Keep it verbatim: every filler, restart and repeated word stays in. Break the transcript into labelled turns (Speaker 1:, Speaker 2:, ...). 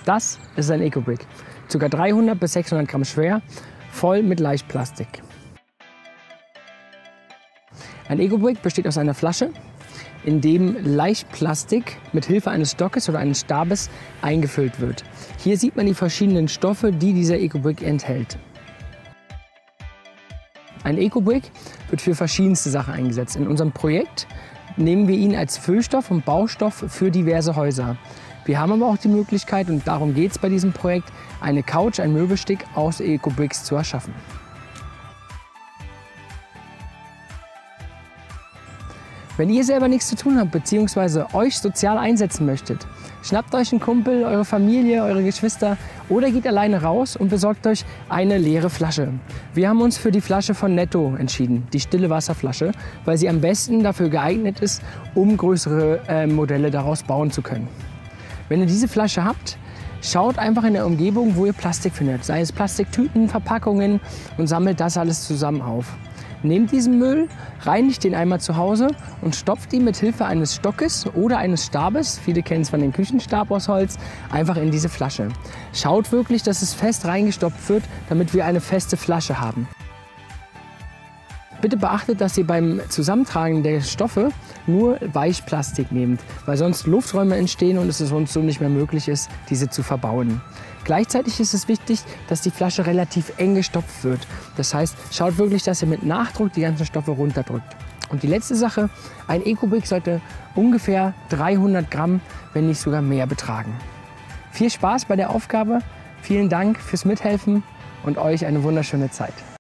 Speaker 1: Das ist ein Ecobrick. Ca. dreihundert bis sechshundert Gramm schwer, voll mit Leichtplastik. Ein Ecobrick besteht aus einer Flasche, in dem Leichtplastik mit Hilfe eines Stockes oder eines Stabes eingefüllt wird. Hier sieht man die verschiedenen Stoffe, die dieser Ecobrick enthält. Ein Ecobrick wird für verschiedenste Sachen eingesetzt. In unserem Projekt nehmen wir ihn als Füllstoff und Baustoff für diverse Häuser. Wir haben aber auch die Möglichkeit, und darum geht es bei diesem Projekt, eine Couch, ein Möbelstück aus Ecobricks zu erschaffen. Wenn ihr selber nichts zu tun habt bzw. euch sozial einsetzen möchtet, schnappt euch einen Kumpel, eure Familie, eure Geschwister oder geht alleine raus und besorgt euch eine leere Flasche. Wir haben uns für die Flasche von Netto entschieden, die stille Wasserflasche, weil sie am besten dafür geeignet ist, um größere äh, Modelle daraus bauen zu können. Wenn ihr diese Flasche habt, schaut einfach in der Umgebung, wo ihr Plastik findet, sei es Plastiktüten, Verpackungen, und sammelt das alles zusammen auf. Nehmt diesen Müll, reinigt den einmal zu Hause und stopft ihn mit Hilfe eines Stockes oder eines Stabes, viele kennen es von dem Küchenstab aus Holz, einfach in diese Flasche. Schaut wirklich, dass es fest reingestopft wird, damit wir eine feste Flasche haben. Bitte beachtet, dass ihr beim Zusammentragen der Stoffe nur Weichplastik nehmt, weil sonst Lufträume entstehen und es sonst so nicht mehr möglich ist, diese zu verbauen. Gleichzeitig ist es wichtig, dass die Flasche relativ eng gestopft wird. Das heißt, schaut wirklich, dass ihr mit Nachdruck die ganzen Stoffe runterdrückt. Und die letzte Sache, ein Ecobrick sollte ungefähr dreihundert Gramm, wenn nicht sogar mehr betragen. Viel Spaß bei der Aufgabe, vielen Dank fürs Mithelfen und euch eine wunderschöne Zeit.